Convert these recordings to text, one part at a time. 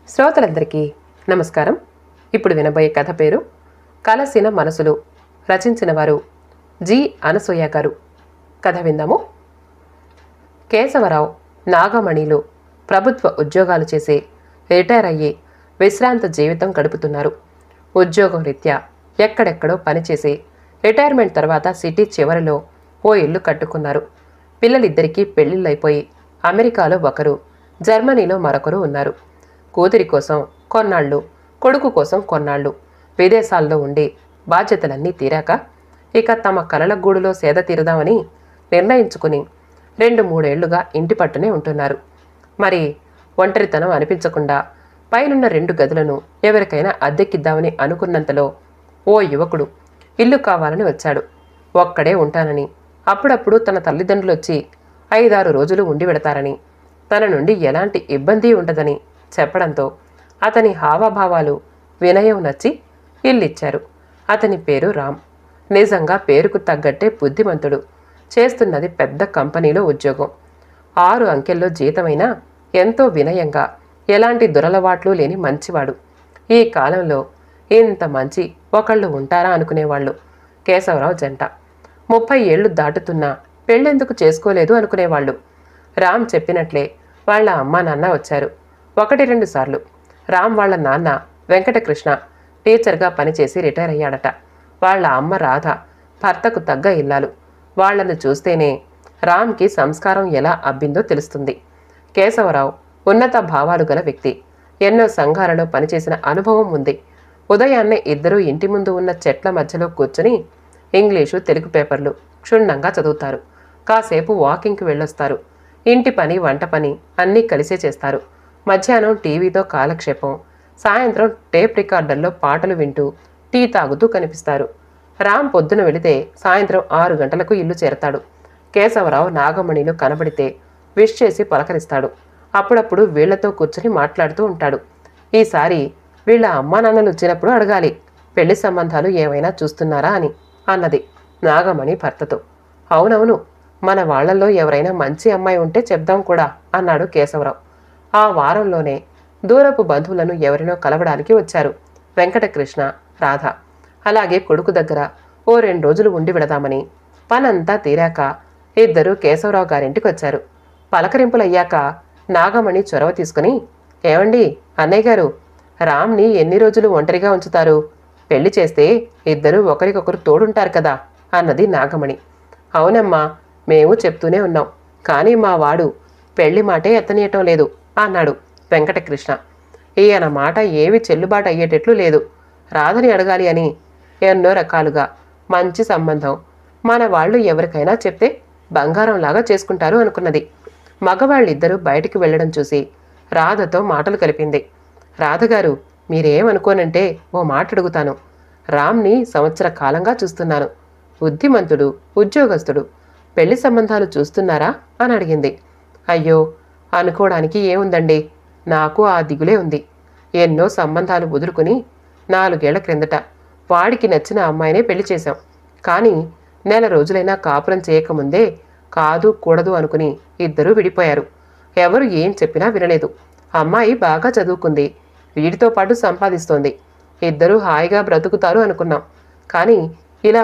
శ్రోతలందరికీ నమస్కారం. ఇప్పుడు వినబోయే కథ పేరు కలసిన మనసులు. రచించిన వారు జి అనసూయ గారు. కథ విందాము. కేశవరావు నాగమణిలో ప్రభుత్వ ఉద్యోగాలు చేసి రిటైర్ అయ్యి విశ్రాంత జీవితం గడుపుతున్నారు. ఉద్యోగం రీత్యా ఎక్కడెక్కడో పనిచేసి రిటైర్మెంట్ తర్వాత సిటీ చివరిలో ఓ ఇల్లు కట్టుకున్నారు. పిల్లలిద్దరికీ పెళ్లిళ్ళైపోయి అమెరికాలో ఒకరు, జర్మనీలో మరొకరు ఉన్నారు. కూతురి కోసం కొన్నాళ్ళు, కొడుకు కోసం కొన్నాళ్ళు విదేశాల్లో ఉండి బాధ్యతలన్నీ తీరాక ఇక తమ కలల గూడులో సేద తీరదామని నిర్ణయించుకుని 2-3 ఏళ్లుగా ఇంటి పట్టునే ఉంటున్నారు. మరి ఒంటరితనం అనిపించకుండా పైనున్న 2 గదులను ఎవరికైనా అద్దెకిద్దామని అనుకున్నంతలో ఓ యువకుడు ఇల్లు కావాలని వచ్చాడు. ఒక్కడే ఉంటానని, అప్పుడప్పుడు తన తల్లిదండ్రులు వచ్చి 5-6 రోజులు ఉండి వెడతారని, తన నుండి ఎలాంటి ఇబ్బంది ఉండదని చెప్పడంతో అతని హావభావాలు, వినయం నచ్చి ఇల్లిచ్చారు. అతని పేరు రామ్. నిజంగా పేరుకు తగ్గట్టే బుద్ధిమంతుడు. చేస్తున్నది పెద్ద కంపెనీలో ఉద్యోగం. 6 అంకెల్లో జీతమైనా ఎంతో వినయంగా, ఎలాంటి దురలవాట్లు లేని మంచివాడు. ఈ కాలంలో ఇంత మంచి ఒకళ్ళు ఉంటారా అనుకునేవాళ్ళు కేశవరావు జంట. 30 ఏళ్లు దాటుతున్నా పెళ్ళెందుకు చేసుకోలేదు అనుకునేవాళ్ళు. రామ్ చెప్పినట్లే వాళ్ళ అమ్మా నాన్న వచ్చారు. 1-2 సార్లు. రామ్ వాళ్ళ నాన్న వెంకటకృష్ణ టీచర్గా పనిచేసి రిటైర్ అయ్యాడట. వాళ్ళ అమ్మ రాధ భర్తకు తగ్గ ఇల్లాలు. వాళ్లను చూస్తేనే రామ్కి సంస్కారం ఎలా అబ్బిందో తెలుస్తుంది. కేశవరావు ఉన్నత భావాలు గల వ్యక్తి. ఎన్నో సంఘాలలో పనిచేసిన అనుభవం ఉంది. ఉదయాన్నే ఇద్దరూ ఇంటి ముందు ఉన్న చెట్ల మధ్యలో కూర్చుని ఇంగ్లీషు, తెలుగు పేపర్లు క్షుణ్ణంగా చదువుతారు. కాసేపు వాకింగ్కి వెళ్ళొస్తారు. ఇంటి పని, వంట పని అన్నీ కలిసే చేస్తారు. మధ్యాహ్నం టీవీతో కాలక్షేపం, సాయంత్రం టేప్ రికార్డర్లో పాటలు వింటూ టీ తాగుతూ కనిపిస్తారు. రామ్ పొద్దున వెళితే సాయంత్రం 6 గంటలకు ఇల్లు చేరతాడు. కేశవరావు నాగమణిలో కనబడితే విష్ చేసి పలకరిస్తాడు. అప్పుడప్పుడు వీళ్లతో కూర్చుని మాట్లాడుతూ ఉంటాడు. ఈసారి వీళ్ళ అమ్మా నాన్నలు వచ్చినప్పుడు అడగాలి, పెళ్లి సంబంధాలు ఏమైనా చూస్తున్నారా అని అన్నది నాగమణి భర్తతో. అవునవును, మన వాళ్లలో ఎవరైనా మంచి అమ్మాయి ఉంటే చెప్దాం కూడా అన్నాడు కేశవరావు. ఆ వారంలోనే దూరపు బంధువులను ఎవరినో కలవడానికి వచ్చారు వెంకటకృష్ణ, రాధ. అలాగే కొడుకు దగ్గర ఓ 2 రోజులు ఉండి విడదామని. పనంతా తీరాక ఇద్దరు కేశవరావు గారింటికి వచ్చారు. పలకరింపులయ్యాక నాగమణి చొరవ తీసుకుని, ఏమండి అన్నయ్య గారు, రామ్ని ఎన్ని రోజులు ఒంటరిగా ఉంచుతారు? పెళ్లి చేస్తే ఇద్దరు ఒకరికొకరు తోడుంటారు కదా అన్నది నాగమణి. అవునమ్మా, మేము చెప్తూనే ఉన్నాం, కానీ మా వాడు పెళ్లి మాటే ఎత్తనీయటం లేదు అన్నాడు వెంకటకృష్ణ. ఈయన మాట ఏవి చెల్లుబాటు అయ్యేటట్లు లేదు. రాధని అడగాలి అని ఎన్నో రకాలుగా మంచి సంబంధం మన వాళ్ళు ఎవరికైనా చెప్తే బంగారంలాగా చేసుకుంటారు అనుకున్నది. మగవాళ్ళిద్దరూ బయటికి వెళ్లడం చూసి రాధతో మాటలు కలిపింది. రాధగారు, మీరేమనుకోనంటే ఓ మాట అడుగుతాను. రామ్ని సంవత్సర కాలంగా చూస్తున్నాను. బుద్ధిమంతుడు, ఉద్యోగస్తుడు. పెళ్లి సంబంధాలు చూస్తున్నారా అని అడిగింది. అయ్యో, అనుకోవడానికి ఏముందండి, నాకు ఆ దిగులే ఉంది. ఎన్నో సంబంధాలు వదులుకుని 4 ఏళ్ల క్రిందట వాడికి నచ్చిన అమ్మాయినే పెళ్లి చేశాం. కానీ నెల రోజులైనా కాపురం చేయకముందే కాదు కూడదు అనుకుని ఇద్దరూ విడిపోయారు. ఎవరు ఏం చెప్పినా వినలేదు. అమ్మాయి బాగా చదువుకుంది, వీడితో పాటు సంపాదిస్తోంది. ఇద్దరూ హాయిగా బ్రతుకుతారు అనుకున్నాం. కానీ ఇలా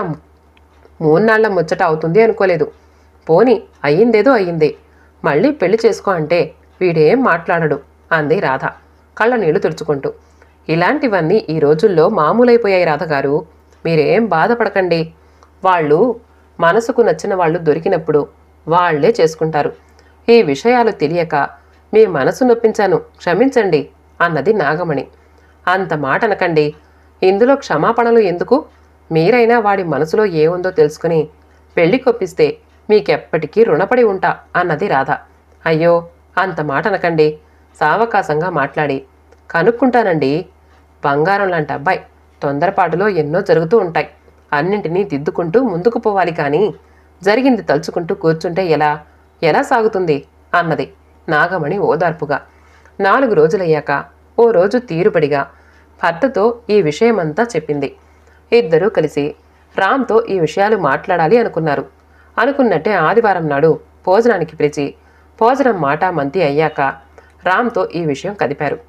3 నాళ్ల ముచ్చట అవుతుంది అనుకోలేదు. పోని అయ్యిందేదో అయ్యింది. మళ్ళీ పెళ్లి చేసుకో అంటే వీడేం మాట్లాడడు అంది రాధ కళ్ళ నీళ్లు తుడుచుకుంటూ. ఇలాంటివన్నీ ఈ రోజుల్లో మామూలైపోయాయి రాధగారు. మీరేం బాధపడకండి. వాళ్ళు మనసుకు నచ్చిన వాళ్ళు దొరికినప్పుడు వాళ్లే చేసుకుంటారు. ఈ విషయాలు తెలియక మీ మనసు నొప్పించాను, క్షమించండి అన్నది నాగమణి. అంత మాట అనకండి. ఇందులో క్షమాపణలు ఎందుకు? మీరైనా వాడి మనసులో ఏముందో తెలుసుకుని పెళ్లి కొప్పిస్తే మీకెప్పటికీ రుణపడి ఉంటా అన్నది రాధ. అయ్యో, అంత మాట అనకండి. సావకాశంగా మాట్లాడి కనుక్కుంటానండి. బంగారం లాంటి అబ్బాయి. తొందరపాటులో ఎన్నో జరుగుతూ ఉంటాయి. అన్నింటినీ దిద్దుకుంటూ ముందుకు పోవాలి, కానీ జరిగింది తలుచుకుంటూ కూర్చుంటే ఎలా సాగుతుంది అన్నది నాగమణి ఓదార్పుగా. 4 రోజులయ్యాక ఓ రోజు తీరుబడిగా భర్తతో ఈ విషయమంతా చెప్పింది. ఇద్దరూ కలిసి రామ్తో ఈ విషయాలు మాట్లాడాలి అనుకున్నారు. అనుకున్నట్టే ఆదివారం నాడు భోజనానికి పిలిచి భోజనం మాటామంతి అయ్యాక రామ్తో ఈ విషయం కదిపారు.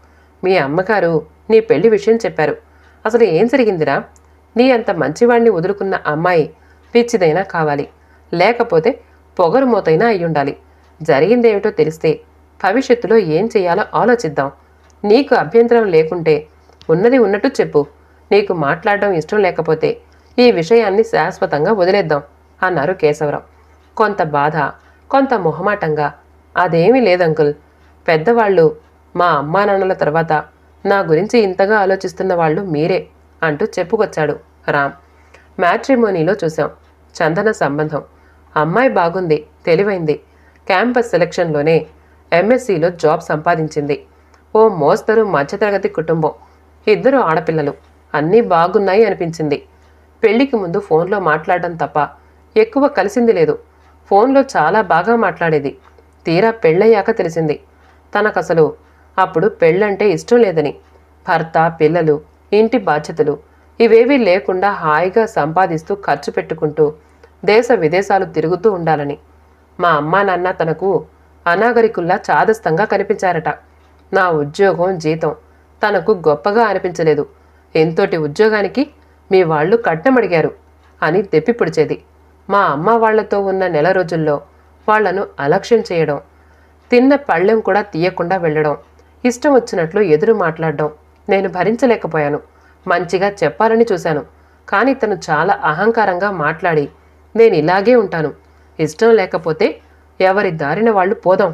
మీ అమ్మగారు నీ పెళ్లి విషయం చెప్పారు. అసలు ఏం జరిగిందిరా? నీ అంత మంచివాణ్ణి వదులుకున్న అమ్మాయి పిచ్చిదైనా కావాలి, లేకపోతే పొగరు మోతైనా అయ్యుండాలి. జరిగిందేమిటో తెలిస్తే భవిష్యత్తులో ఏం చేయాలో ఆలోచిద్దాం. నీకు అభ్యంతరం లేకుంటే ఉన్నది ఉన్నట్టు చెప్పు. నీకు మాట్లాడడం ఇష్టం లేకపోతే ఈ విషయాన్ని శాశ్వతంగా వదిలేద్దాం అన్నారు కేశవరావు. కొంత బాధ, కొంత మొహమాటంగా. అదేమీ లేదంకుల్. పెద్దవాళ్ళు, మా అమ్మానాన్నల తర్వాత నా గురించి ఇంతగా ఆలోచిస్తున్న వాళ్ళు మీరే అంటూ చెప్పుకొచ్చాడు రామ్. మ్యాట్రిమోనీలో చూశాం చందన సంబంధం. అమ్మాయి బాగుంది, తెలివైంది. క్యాంపస్ సెలక్షన్లోనే ఎంఎస్సిలో జాబ్ సంపాదించింది. ఓ మోస్తరు మధ్యతరగతి కుటుంబం, 2 ఆడపిల్లలు. అన్నీ బాగున్నాయి అనిపించింది. పెళ్లికి ముందు ఫోన్లో మాట్లాడడం తప్ప ఎక్కువ కలిసింది లేదు. ఫోన్లో చాలా బాగా మాట్లాడేది. తీరా పెళ్ళయ్యాక తెలిసింది తనకసలు అప్పుడు పెళ్ళంటే ఇష్టం లేదని. భర్త, పిల్లలు, ఇంటి బాధ్యతలు ఇవేవీ లేకుండా హాయిగా సంపాదిస్తూ ఖర్చు పెట్టుకుంటూ దేశ విదేశాలు తిరుగుతూ ఉండాలని. మా అమ్మా నాన్న తనకు అనాగరికుల్లా చాదస్తంగా కనిపించారట. నా ఉద్యోగం, జీతం తనకు గొప్పగా అనిపించలేదు. ఎంతోటి ఉద్యోగానికి మీ వాళ్ళు కట్నమడిగారు అని దెప్పి పొడిచేది. మా అమ్మ వాళ్లతో ఉన్న నెల రోజుల్లో వాళ్లను అలక్ష్యం చేయడం, తిన్న పళ్ళెం కూడా తీయకుండా వెళ్ళడం, ఇష్టం వచ్చినట్లు ఎదురు మాట్లాడడం నేను భరించలేకపోయాను. మంచిగా చెప్పాలని చూశాను, కానీ తను చాలా అహంకారంగా మాట్లాడి నేను ఇలాగే ఉంటాను, ఇష్టం లేకపోతే ఎవరి దారిన వాళ్ళు పోదాం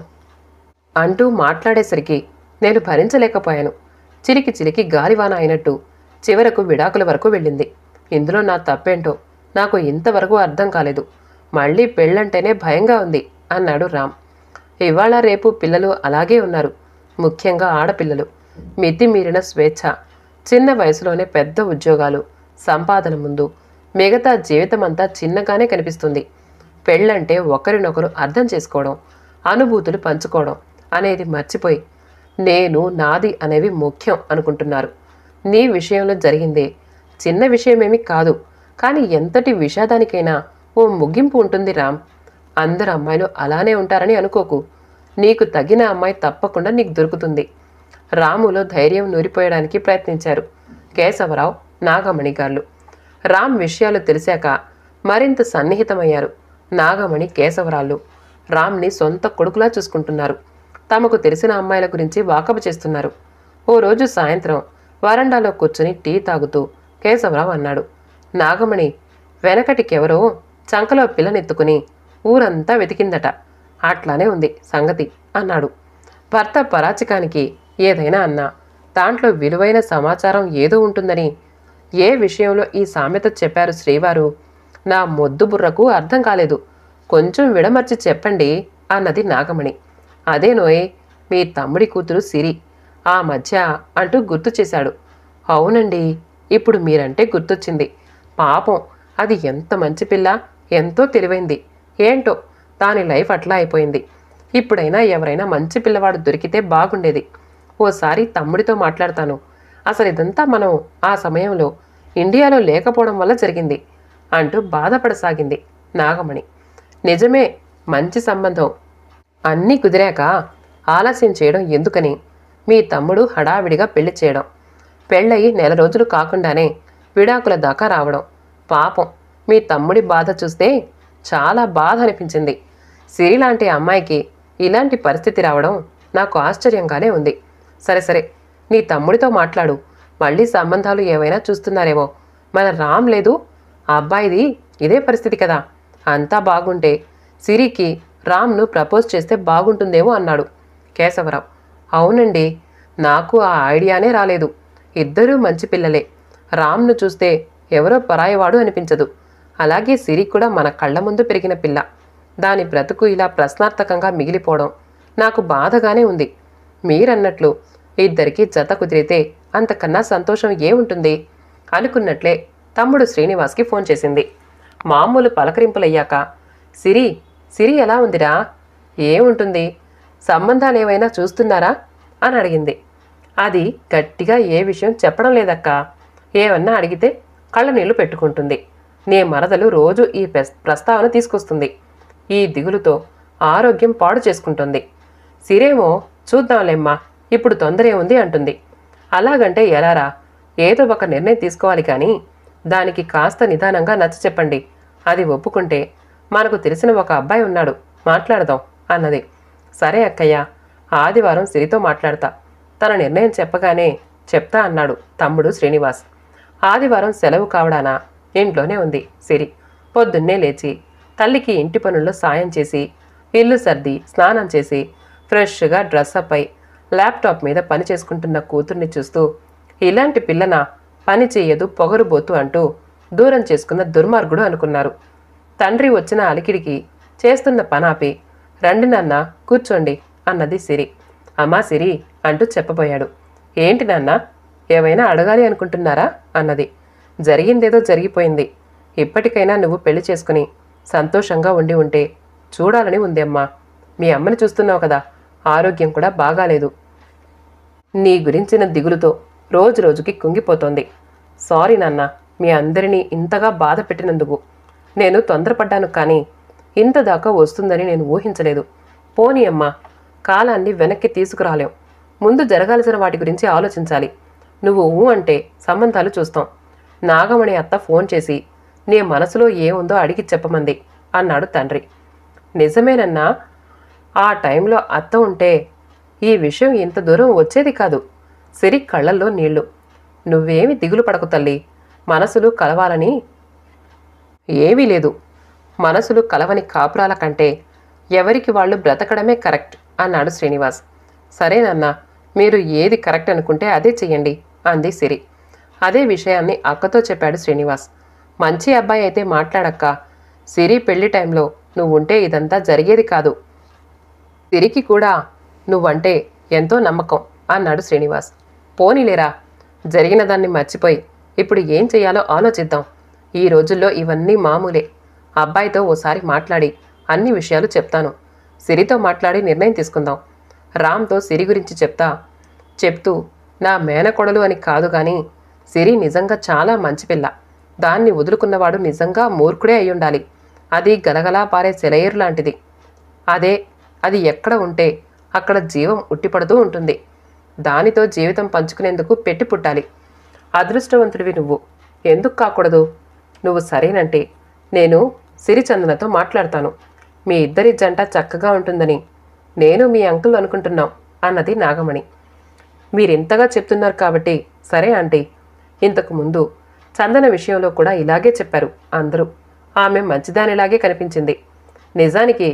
అంటూ మాట్లాడేసరికి నేను భరించలేకపోయాను. చిలికి చిలికి గాలివాన అయినట్టు చివరకు విడాకుల వరకు వెళ్ళింది. ఇందులో నా తప్పేంటో నాకు ఇంతవరకు అర్థం కాలేదు. మళ్ళీ పెళ్ళంటేనే భయంగా ఉంది అన్నాడు రామ్. ఇవాళ రేపు పిల్లలు అలాగే ఉన్నారు, ముఖ్యంగా ఆడపిల్లలు. మితిమీరిన స్వేచ్ఛ, చిన్న వయసులోనే పెద్ద ఉద్యోగాలు, సంపాదన ముందు మిగతా జీవితమంతా చిన్నగానే కనిపిస్తుంది. పెళ్ళంటే ఒకరినొకరు అర్థం చేసుకోవడం, అనుభూతులు పంచుకోవడం అనేది మర్చిపోయి నేను, నాది అనేవి ముఖ్యం అనుకుంటున్నారు. నీ విషయంలో జరిగిందే చిన్న విషయమేమీ కాదు, కానీ ఎంతటి విషాదానికైనా ఓ ముగింపు ఉంటుంది రామ్. అందరు అమ్మాయిలు అలానే ఉంటారని అనుకోకు. నీకు తగిన అమ్మాయి తప్పకుండా నీకు దొరుకుతుంది. రాములో ధైర్యం నూరిపోయడానికి ప్రయత్నించారు కేశవరావు, నాగమణి గారు. రామ్ విషయాలు తెలిసాక మరింత సన్నిహితమయ్యారు. నాగమణి, కేశవరాళ్ళు రామ్ని సొంత కొడుకులా చూసుకుంటున్నారు. తమకు తెలిసిన అమ్మాయిల గురించి వాకబు చేస్తున్నారు. ఓ రోజు సాయంత్రం వరండాలో కూర్చుని టీ తాగుతూ కేశవరావు అన్నాడు, నాగమణి వెనకటికెవరో చంకలో పిల్లనెత్తుకుని ఊరంతా వెతికిందట. అట్లానే ఉంది సంగతి అన్నాడు. భర్త పరాచికానికి ఏదైనా అన్నా దాంట్లో విలువైన సమాచారం ఏదో ఉంటుందని ఏ విషయంలో ఈ సామెత చెప్పారు శ్రీవారు? నా మొద్దు బుర్రకు అర్థం కాలేదు. కొంచెం విడమర్చి చెప్పండి అన్నది నాగమణి. అదేనోయ్, మీ తమ్ముడి కూతురు సిరి ఆ మధ్య అంటూ గుర్తు చేశాడు. అవునండి, ఇప్పుడు మీరంటే గుర్తొచ్చింది. పాపం, అది ఎంత మంచి పిల్ల, ఎంతో తెలివైంది. ఏంటో దాని లైఫ్ అట్లా అయిపోయింది. ఇప్పుడైనా ఎవరైనా మంచి పిల్లవాడు దొరికితే బాగుండేది. ఓసారి తమ్ముడితో మాట్లాడతాను. అసలు ఇదంతా మనం ఆ సమయంలో ఇండియాలో లేకపోవడం వల్ల జరిగింది అంటూ బాధపడసాగింది నాగమణి. నిజమే, మంచి సంబంధం అన్నీ కుదిరాక ఆలస్యం చేయడం ఎందుకని మీ తమ్ముడు హడావిడిగా పెళ్లి చేయడం, పెళ్ళయి నెల రోజులు కాకుండానే విడాకుల దాకా రావడం. పాపం, మీ తమ్ముడి బాధ చూస్తే చాలా బాధ అనిపించింది. సిరి లాంటి అమ్మాయికి ఇలాంటి పరిస్థితి రావడం నాకు ఆశ్చర్యంగానే ఉంది. సరే సరే, నీ తమ్ముడితో మాట్లాడు. మళ్ళీ సంబంధాలు ఏవైనా చూస్తున్నారేమో. మన రామ్ లేదు, ఆ అబ్బాయిది ఇదే పరిస్థితి కదా. అంతా బాగుంటే సిరికి రామ్ను ప్రపోజ్ చేస్తే బాగుంటుందేమో అన్నాడు కేశవరావు. అవునండి, నాకు ఆ ఐడియానే రాలేదు. ఇద్దరూ మంచి పిల్లలే. రామ్ను చూస్తే ఎవరో పరాయివాడు అనిపించదు. అలాగే సిరి కూడా మన కళ్ళ ముందు పెరిగిన పిల్ల. దాని బ్రతుకు ఇలా ప్రశ్నార్థకంగా మిగిలిపోవడం నాకు బాధగానే ఉంది. మీరన్నట్లు ఇద్దరికీ జత కుదిరితే అంతకన్నా సంతోషం ఏముంటుంది అనుకున్నట్లే తమ్ముడు శ్రీనివాస్కి ఫోన్ చేసింది. మామూలు పలకరింపులయ్యాక, సిరి సిరి ఎలా ఉందిరా? ఏముంటుంది, సంబంధాలేమైనా చూస్తున్నారా అని అడిగింది. అది గట్టిగా ఏ విషయం చెప్పడం లేదక్కా. ఏమన్నా అడిగితే కళ్ళ నీళ్లు పెట్టుకుంటుంది. నీ మరదలు రోజు ఈ ప్రస్తావన తీసుకొస్తుంది. ఈ దిగులుతో ఆరోగ్యం పాడు చేసుకుంటుంది. సిరేమో చూద్దాంలేమ్మా, ఇప్పుడు తొందరే ఉంది అంటుంది. అలాగంటే ఎలారా? ఏదో ఒక నిర్ణయం తీసుకోవాలి కానీ దానికి కాస్త నిదానంగా నచ్చ చెప్పండి. అది ఒప్పుకుంటే మనకు తెలిసిన ఒక అబ్బాయి ఉన్నాడు, మాట్లాడదాం అన్నది. సరే అక్కయ్య, ఆదివారం సిరితో మాట్లాడతా. తన నిర్ణయం చెప్పగానే చెప్తా అన్నాడు తమ్ముడు శ్రీనివాస్. ఆదివారం సెలవు కావడానా ఇంట్లోనే ఉంది సిరి. పొద్దున్నే లేచి తల్లికి ఇంటి పనుల్లో సాయం చేసి, ఇల్లు సర్ది, స్నానం చేసి, ఫ్రెష్గా డ్రెస్అప్ అయి ల్యాప్టాప్ మీద పని చేసుకుంటున్న కూతుర్ని చూస్తూ, ఇలాంటి పిల్లనా, పని చెయ్యదు, పొగరుబోతు అంటూ దూరం చేసుకున్న దుర్మార్గుడు అనుకున్నారు. తండ్రి వచ్చిన అలికిడికి చేస్తున్న పనాపి, రండి నాన్న కూర్చోండి అన్నది సిరి. అమ్మా సిరి అంటూ చెప్పబోయాడు. ఏంటి నాన్న, ఏవైనా అడగాలి అనుకుంటున్నారా అన్నది. జరిగిందేదో జరిగిపోయింది. ఇప్పటికైనా నువ్వు పెళ్లి చేసుకుని సంతోషంగా ఉండి ఉంటే చూడాలని ఉంది అమ్మా. మీ అమ్మని చూస్తున్నావు కదా, ఆరోగ్యం కూడా బాగాలేదు. నీ గురించిన దిగులుతో రోజు రోజుకి కుంగిపోతోంది. సారీ నాన్న, మీ అందరినీ ఇంతగా బాధ పెట్టినందుకు. నేను తొందరపడ్డాను, కానీ ఇంత దాకా వస్తుందని నేను ఊహించలేదు. పోనీ అమ్మా, కాలాన్ని వెనక్కి తీసుకురాలేం. ముందు జరగాల్సిన వాటి గురించి ఆలోచించాలి. నువ్వు అంటే సంబంధాలు చూస్తాం. నాగమణి అత్త ఫోన్ చేసి నీ మనసులో ఏముందో అడిగి చెప్పమంది అన్నాడు తండ్రి. నిజమేనన్నా, ఆ టైంలో అత్త ఉంటే ఈ విషయం ఇంత దూరం వచ్చేది కాదు. సిరి కళ్ళల్లో నీళ్లు. నువ్వేమి దిగులు పడకు తల్లి, మనసులు కలవాలని ఏమీ లేదు. మనసులు కలవని కాపురాల కంటే ఎవరికి వాళ్ళు బ్రతకడమే కరెక్ట్ అన్నాడు శ్రీనివాస్. సరేనన్నా, మీరు ఏది కరెక్ట్ అనుకుంటే అదే చెయ్యండి అంది సిరి. అదే విషయాన్ని అక్కతో చెప్పాడు శ్రీనివాస్. మంచి అబ్బాయి అయితే మాట్లాడక్క. సిరి పెళ్లి టైంలో నువ్వుంటే ఇదంతా జరిగేది కాదు. సిరికి కూడా నువ్వంటే ఎంతో నమ్మకం అన్నాడు శ్రీనివాస్. పోనీలేరా, జరిగిన దాన్ని మర్చిపోయి ఇప్పుడు ఏం చెయ్యాలో ఆలోచిద్దాం. ఈ రోజుల్లో ఇవన్నీ మామూలే. అబ్బాయితో ఓసారి మాట్లాడి అన్ని విషయాలు చెప్తాను. సిరితో మాట్లాడి నిర్ణయం తీసుకుందాం. రామ్తో సిరి గురించి చెప్తూ నా మేనకొడలు అని కాదు కానీ సిరి నిజంగా చాలా మంచి పిల్ల. దాన్ని వదులుకున్నవాడు నిజంగా మూర్ఖుడే అయ్యుండాలి. అది గలగలా పారే సెలయేరు లాంటిది. అది ఎక్కడ ఉంటే అక్కడ జీవం ఉట్టిపడుతూ ఉంటుంది. దానితో జీవితం పంచుకునేందుకు పెట్టి పుట్టాలి. అదృష్టవంతుడివి నువ్వు. ఎందుకు కాకూడదు? నువ్వు సరేనంటే నేను సిరిచందనతో మాట్లాడతాను. మీ ఇద్దరి జంట చక్కగా ఉంటుందని నేను మీ అంకుల్ అనుకుంటున్నాం అన్నది నాగమణి. మీరింతగా చెప్తున్నారు కాబట్టి సరే ఆంటీ. ఇంతకు ముందు చందన విషయంలో కూడా ఇలాగే చెప్పారు అందరూ. ఆమె మంచిదానిలాగే కనిపించింది. నిజానికి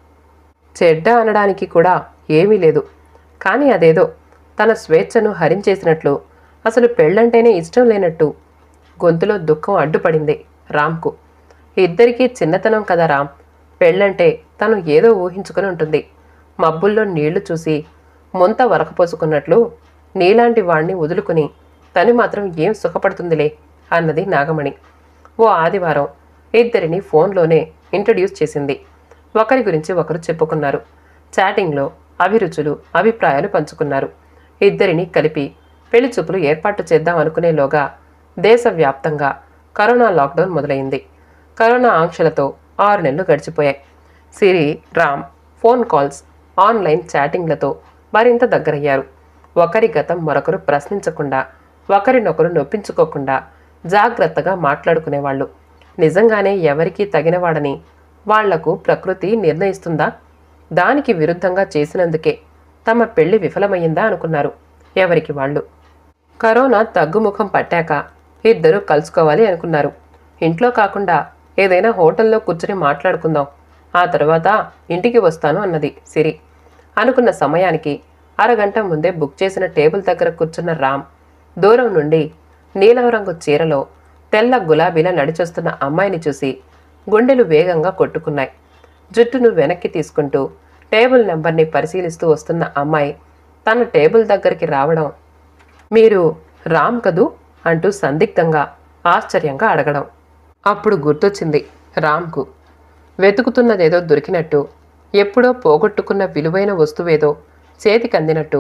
చెడ్డ అనడానికి కూడా ఏమీ లేదు. కానీ అదేదో తన స్వేచ్ఛను హరించేసినట్లు, అసలు పెళ్ళంటేనే ఇష్టం లేనట్టు గొంతులో దుఃఖం అడ్డుపడింది రామ్కు. ఇద్దరికీ చిన్నతనం కదా రామ్. పెళ్ళంటే తను ఏదో ఊహించుకుని ఉంటుంది. మబ్బుల్లో నీళ్లు చూసి మొంత వరకపోసుకున్నట్లు నీలాంటి వాణ్ణి వదులుకుని తను మాత్రం ఏం సుఖపడుతుందిలే అన్నది నాగమణి. ఓ ఆదివారం ఇద్దరిని ఫోన్లోనే ఇంట్రడ్యూస్ చేసింది. ఒకరి గురించి ఒకరు చెప్పుకున్నారు. చాటింగ్లో అభిరుచులు, అభిప్రాయాలు పంచుకున్నారు. ఇద్దరిని కలిపి పెళ్లి చూపులు ఏర్పాటు చేద్దాం అనుకునేలోగా దేశవ్యాప్తంగా కరోనా లాక్డౌన్ మొదలైంది. కరోనా ఆంక్షలతో 6 నెలలు గడిచిపోయాయి. Siri, Ram phone calls, online చాటింగ్లతో మరింత దగ్గరయ్యారు. ఒకరి గతం మరొకరు ప్రశ్నించకుండా, ఒకరినొకరు నొప్పించుకోకుండా జాగ్రత్తగా మాట్లాడుకునేవాళ్ళు. నిజంగానే ఎవరికీ తగినవాడని వాళ్లకు ప్రకృతి నిర్ణయిస్తుందా? దానికి విరుద్ధంగా చేసినందుకే తమ పెళ్లి విఫలమయ్యిందా అనుకున్నారు ఎవరికి వాళ్ళు. కరోనా తగ్గుముఖం పట్టాక ఇద్దరూ కలుసుకోవాలి అనుకున్నారు. ఇంట్లో కాకుండా ఏదైనా హోటల్లో కూర్చుని మాట్లాడుకుందాం, ఆ తర్వాత ఇంటికి వస్తాను అన్నది సిరి. అనుకున్న సమయానికి అరగంట ముందే బుక్ చేసిన టేబుల్ దగ్గర కూర్చున్న రామ్ దూరం నుండి నీలం రంగు చీరలో తెల్ల గులాబీలా నడిచొస్తున్న అమ్మాయిని చూసి గుండెలు వేగంగా కొట్టుకున్నాయి. జుట్టును వెనక్కి తీసుకుంటూ టేబుల్ నెంబర్ని పరిశీలిస్తూ వస్తున్న అమ్మాయి తన టేబుల్ దగ్గరికి రావడం, మీరు రామ్ కదూ అంటూ సందిగ్ధంగా ఆశ్చర్యంగా అడగడం. అప్పుడు గుర్తొచ్చింది రామ్కు. వెతుకుతున్నదేదో దొరికినట్టు, ఎప్పుడో పోగొట్టుకున్న విలువైన వస్తువేదో చేతికందినట్టు,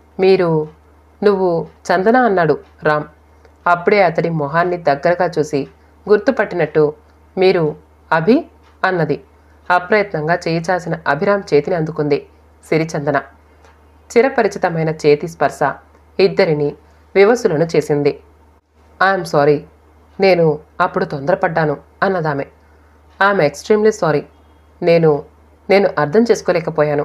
నువ్వు చందన అన్నాడు రామ్. అప్పుడే అతడి మొహాన్ని దగ్గరగా చూసి గుర్తుపట్టినట్టు, మీరు అభి అన్నది. అప్రయత్నంగా చేయి చాసిన అభిరామ్ చేతిని అందుకుంది సిరిచందన. చిరపరిచితమైన చేతి స్పర్శ ఇద్దరిని వివసులను చేసింది. ఐఎమ్ సారీ, నేను అప్పుడు తొందరపడ్డాను అన్నదామె. ఐఎమ్ ఎక్స్ట్రీమ్లీ సారీ, నేను నేను అర్థం చేసుకోలేకపోయాను.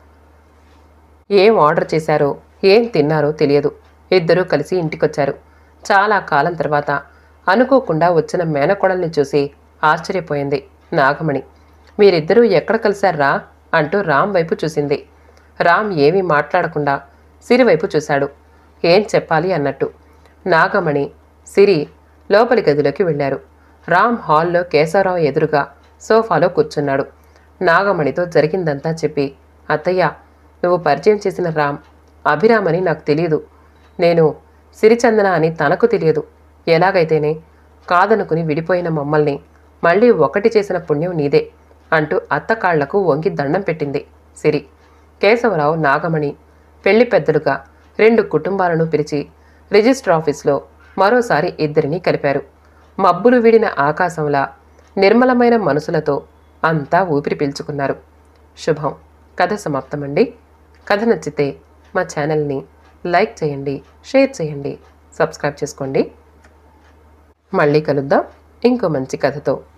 ఏం ఆర్డర్ చేశారో ఏం తిన్నారో తెలియదు. ఇద్దరూ కలిసి ఇంటికొచ్చారు. చాలా కాలం తర్వాత అనుకోకుండా వచ్చిన మేనకోడల్ని చూసి ఆశ్చర్యపోయింది నాగమణి. మీరిద్దరూ ఎక్కడ కలిశారా అంటూ రామ్ వైపు చూసింది. రామ్ ఏమీ మాట్లాడకుండా సిరి వైపు చూశాడు, ఏం చెప్పాలి అన్నట్టు. నాగమణి, సిరి లోపలి గదిలోకి వెళ్ళారు. రామ్ హాల్లో కేశవరావు ఎదురుగా సోఫాలో కూర్చున్నాడు. నాగమణితో జరిగిందంతా చెప్పి, అత్తయ్య, నువ్వు పరిచయం చేసిన రామ్ అభిరామ్ అని నాకు తెలియదు. నేను సిరిచందన అని తనకు తెలియదు. ఎలాగైతేనే కాదనుకుని విడిపోయిన మమ్మల్ని మళ్ళీ ఒకటి చేసిన పుణ్యం నీదే అంటూ అత్త కాళ్లకు వంగి దండం పెట్టింది సిరి. కేశవరావు, నాగమణి పెళ్లి పెద్దలుగా 2 కుటుంబాలను పిలిచి రిజిస్టర్ ఆఫీస్లో మరోసారి ఇద్దరినీ కలిపారు. మబ్బులు వీడిన ఆకాశంలా నిర్మలమైన మనసులతో అంతా ఊపిరి పీల్చుకున్నారు. శుభం. కథ సమాప్తమండి. కథ నచ్చితే మా ఛానల్ని లైక్ చేయండి, షేర్ చేయండి, సబ్స్క్రైబ్ చేసుకోండి. మళ్ళీ కలుద్దాం ఇంకో మంచి కథతో.